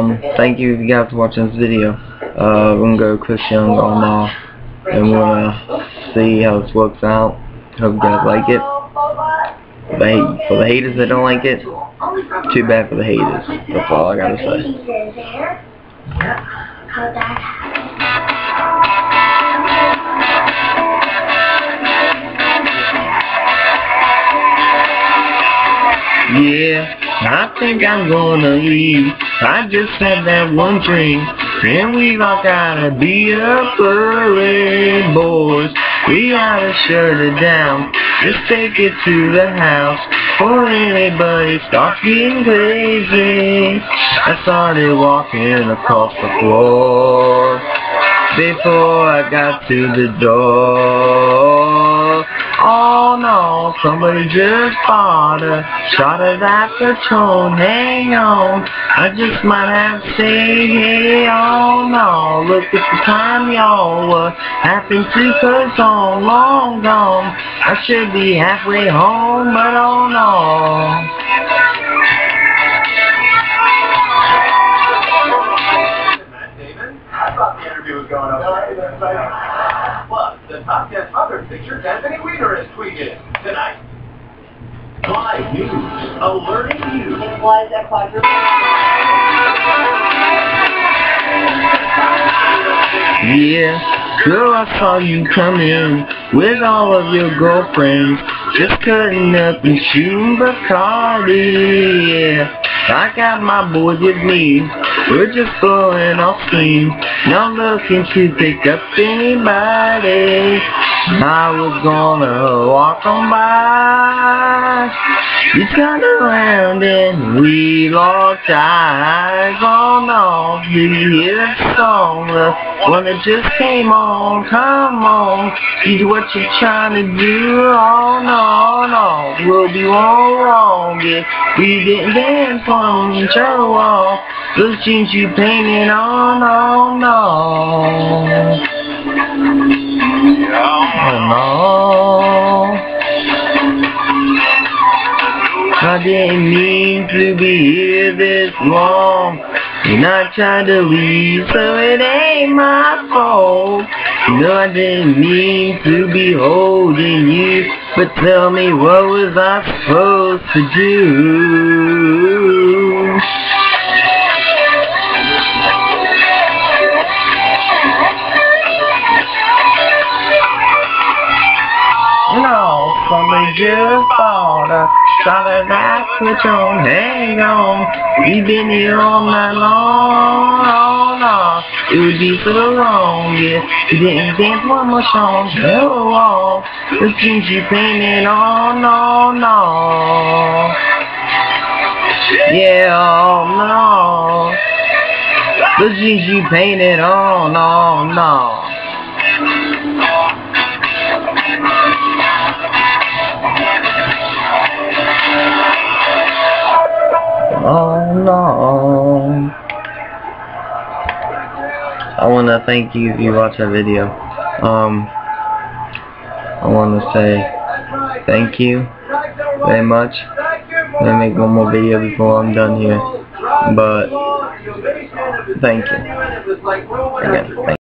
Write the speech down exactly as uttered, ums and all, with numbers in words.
Um, thank you if you guys for watching this video. Uh, we're gonna go Chris Young on off, and we're gonna see how this works out. Hope you guys like it. For the, hate, for the haters that don't like it, too bad for the haters. That's all I gotta say. Yeah, I think I'm gonna leave. I just had that one drink, and we've all gotta be up early, boys. We gotta shut it down, just take it to the house, before anybody starts getting crazy. I started walking across the floor, before I got to the door. Oh no, somebody just bought a shot of that Patron. Hang on, I just might have to say, hey, oh no, look at the time y'all were happened to cause on long gone. I should be halfway home, but oh no. I thought the interview was going okay. Plus, the top ten other pictures Anthony Weiner has tweeted tonight. Live news, alerting you. Why is that quadruple? Yeah, girl, I saw you come in with all of your girlfriends, just cutting up and shooting Bacardi. Yeah, I got my boys with me, we're just blowing off steam, not looking to pick up anybody. I was gonna walk on by, you turned around and we locked eyes. Oh no, did you hear that song, the one that just came on? Come on, see what you're trying to do. Oh no, no, we'll be all wrong if we didn't dance on each other wall. Those jeans you painted on, oh no. Oh no, I didn't mean to be here this long, and I tried to leave, so it ain't my fault. No, I didn't mean to be holding you, but tell me, what was I supposed to do? No, somebody just bought a shot of that Patron. Hang on, we've been here all night long. Oh no, it would be so wrong if you didn't dance one more song. Oh, the jeans you painted on, no, no. Yeah, oh no, the jeans you painted on, oh no. Oh no. I want to thank you if you watch that video. Um, I want to say thank you very much. I'm going to make one more video before I'm done here. But thank you. Again, thank you.